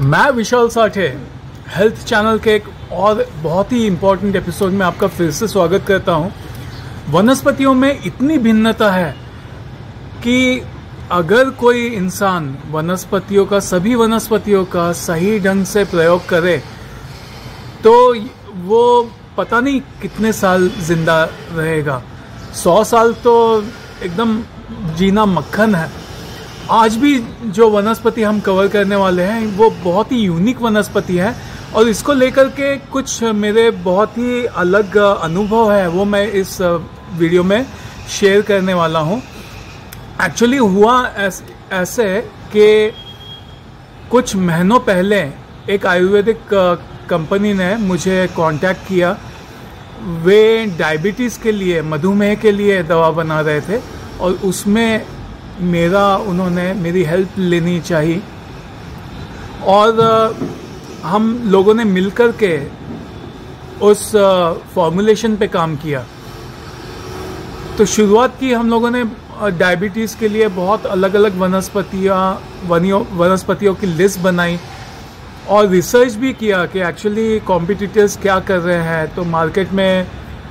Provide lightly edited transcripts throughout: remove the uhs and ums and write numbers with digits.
मैं विशाल Sathe health channel के एक और बहुत ही इम्पोर्टेंट एपिसोड में आपका फिर से स्वागत करता हूं। वनस्पतियों में इतनी भिन्नता है कि अगर कोई इंसान सभी वनस्पतियों का सही ढंग से प्रयोग करे तो वो पता नहीं कितने साल जिंदा रहेगा। 100 साल तो एकदम जीना मक्खन है। आज भी जो वनस्पति हम कवर करने वाले हैं वो बहुत ही यूनिक वनस्पति है और इसको लेकर के कुछ मेरे बहुत ही अलग अनुभव है वो मैं इस वीडियो में शेयर करने वाला हूँ। एक्चुअली हुआ ऐसे कि कुछ महीनों पहले एक आयुर्वेदिक कंपनी ने मुझे कांटेक्ट किया। वे डायबिटीज़ के लिए, मधुमेह के लिए दवा बना रहे थे और उसमें उन्होंने मेरी हेल्प लेनी चाहिए और हम लोगों ने मिलकर के उस फॉर्मुलेशन पे काम किया। तो शुरुआत की हम लोगों ने डायबिटीज़ के लिए बहुत अलग अलग वनस्पतियों की लिस्ट बनाई और रिसर्च भी किया कि एक्चुअली कॉम्पिटिटर्स क्या कर रहे हैं। तो मार्केट में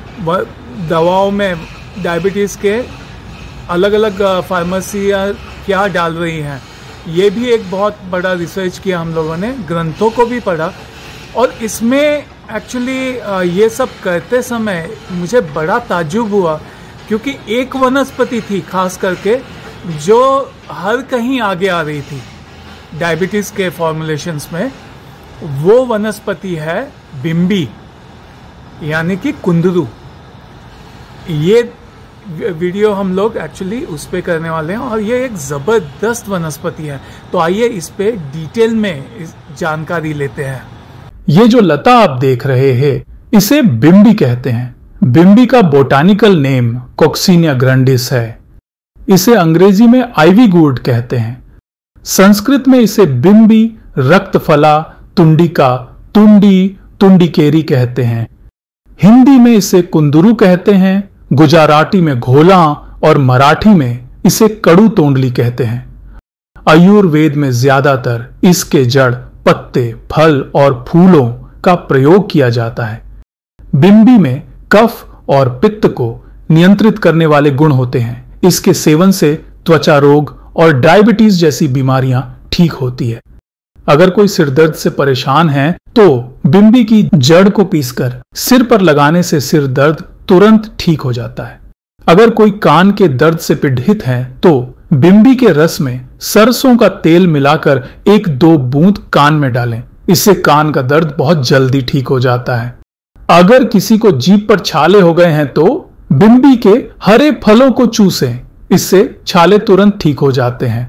दवाओं में डायबिटीज़ के अलग अलग फार्मेसियाँ क्या डाल रही हैं, ये भी एक बहुत बड़ा रिसर्च किया हम लोगों ने, ग्रंथों को भी पढ़ा। और इसमें एक्चुअली ये सब करते समय मुझे बड़ा ताज्जुब हुआ क्योंकि एक वनस्पति थी खास करके जो हर कहीं आगे आ रही थी डायबिटीज़ के फॉर्मुलेशंस में। वो वनस्पति है बिम्बी यानी कि कुंदरू। ये वीडियो हम लोग एक्चुअली उस पे करने वाले हैं और ये एक ज़बरदस्त वनस्पति है। तो आइए इस पे डिटेल में जानकारी लेते हैं। ये जो लता आप देख रहे हैं इसे बिम्बी कहते हैं। बिम्बी का बोटानिकल नेम कोक्सीनिया ग्रैंडिस है। इसे अंग्रेजी में आइवी गुड कहते हैं। संस्कृत में इसे बिम्बी, रक्तफला, तुंडिका, तुंडिकेरी कहते हैं। हिंदी में इसे कुंदरू कहते हैं। गुजराती में घोला और मराठी में इसे कड़ू तोंडली कहते हैं। आयुर्वेद में ज्यादातर इसके जड़, पत्ते, फल और फूलों का प्रयोग किया जाता है। बिम्बी में कफ और पित्त को नियंत्रित करने वाले गुण होते हैं। इसके सेवन से त्वचा रोग और डायबिटीज जैसी बीमारियां ठीक होती है। अगर कोई सिरदर्द से परेशान है तो बिम्बी की जड़ को पीसकर सिर पर लगाने से सिर दर्द तुरंत ठीक हो जाता है। अगर कोई कान के दर्द से पीड़ित है तो बिम्बी के रस में सरसों का तेल मिलाकर 1-2 बूंद कान में डालें। इससे कान का दर्द बहुत जल्दी ठीक हो जाता है। अगर किसी को जीभ पर छाले हो गए हैं तो बिम्बी के हरे फलों को चूसें। इससे छाले तुरंत ठीक हो जाते हैं।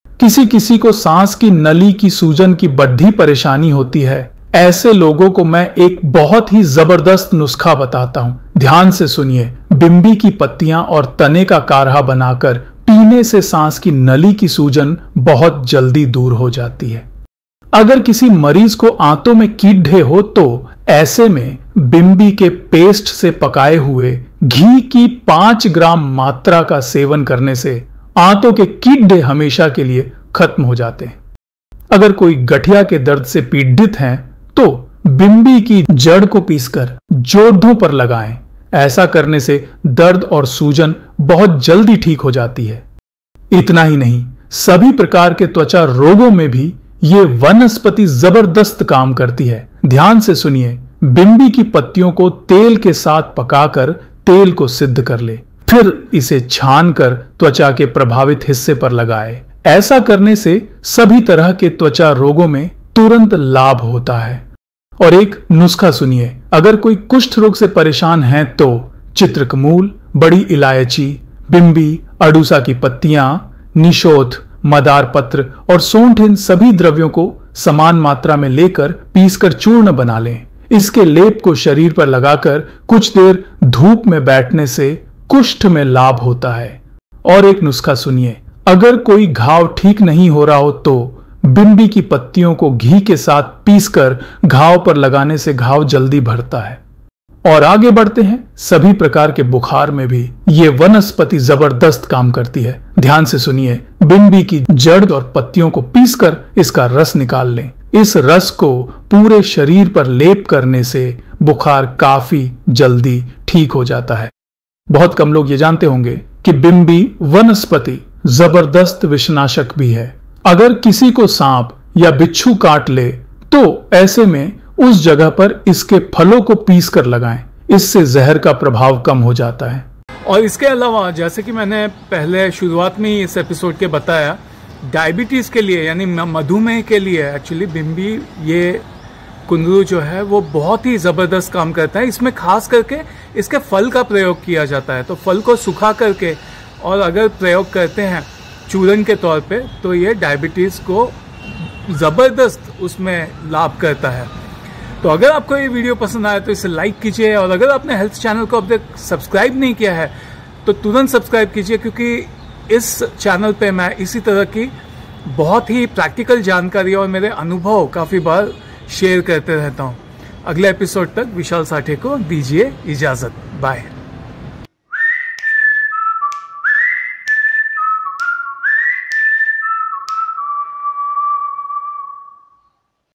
किसी को सांस की नली की सूजन की बड़ी परेशानी होती है। ऐसे लोगों को मैं एक बहुत ही जबरदस्त नुस्खा बताता हूं, ध्यान से सुनिए। बिम्बी की पत्तियां और तने का काढ़ा बनाकर पीने से सांस की नली की सूजन बहुत जल्दी दूर हो जाती है। अगर किसी मरीज को आंतों में कीड़े हो तो ऐसे में बिम्बी के पेस्ट से पकाए हुए घी की 5 ग्राम मात्रा का सेवन करने से आंतों के कीड़े हमेशा के लिए खत्म हो जाते हैं। अगर कोई गठिया के दर्द से पीड़ित हैं तो बिम्बी की जड़ को पीसकर जोड़ों पर लगाएं। ऐसा करने से दर्द और सूजन बहुत जल्दी ठीक हो जाती है। इतना ही नहीं, सभी प्रकार के त्वचा रोगों में भी ये वनस्पति जबरदस्त काम करती है। ध्यान से सुनिए। बिम्बी की पत्तियों को तेल के साथ पकाकर तेल को सिद्ध कर ले, फिर इसे छानकर त्वचा के प्रभावित हिस्से पर लगाए। ऐसा करने से सभी तरह के त्वचा रोगों में तुरंत लाभ होता है। और एक नुस्खा सुनिए। अगर कोई कुष्ठ रोग से परेशान है तो चित्रकमूल, बड़ी इलायची, बिम्बी, अडूसा की पत्तियां, निशोथ, मदार पत्र और सौंठ, इन सभी द्रव्यों को समान मात्रा में लेकर पीसकर चूर्ण बना लें। इसके लेप को शरीर पर लगाकर कुछ देर धूप में बैठने से कुष्ठ में लाभ होता है। और एक नुस्खा सुनिए। अगर कोई घाव ठीक नहीं हो रहा हो तो बिम्बी की पत्तियों को घी के साथ पीसकर घाव पर लगाने से घाव जल्दी भरता है। और आगे बढ़ते हैं। सभी प्रकार के बुखार में भी ये वनस्पति जबरदस्त काम करती है। ध्यान से सुनिए। बिम्बी की जड़ और पत्तियों को पीसकर इसका रस निकाल लें। इस रस को पूरे शरीर पर लेप करने से बुखार काफी जल्दी ठीक हो जाता है। बहुत कम लोग ये जानते होंगे कि बिम्बी वनस्पति जबरदस्त विषनाशक भी है। अगर किसी को सांप या बिच्छू काट ले तो ऐसे में उस जगह पर इसके फलों को पीस कर लगाएं, इससे जहर का प्रभाव कम हो जाता है। और इसके अलावा जैसे कि मैंने पहले शुरुआत में ही इस एपिसोड के बताया, डायबिटीज के लिए यानी मधुमेह के लिए एक्चुअली बिम्बी ये कुंदरू जो है वो बहुत ही जबरदस्त काम करता है। इसमें खास करके इसके फल का प्रयोग किया जाता है। तो फल को सुखा करके और अगर प्रयोग करते हैं चूरन के तौर पे तो ये डायबिटीज को जबरदस्त उसमें लाभ करता है। तो अगर आपको ये वीडियो पसंद आया तो इसे लाइक कीजिए, और अगर आपने हेल्थ चैनल को अब तक सब्सक्राइब नहीं किया है तो तुरंत सब्सक्राइब कीजिए, क्योंकि इस चैनल पे मैं इसी तरह की बहुत ही प्रैक्टिकल जानकारी और मेरे अनुभव काफ़ी बार शेयर करते रहता हूँ। अगले एपिसोड तक विशाल साठे को दीजिए इजाज़त। बाय।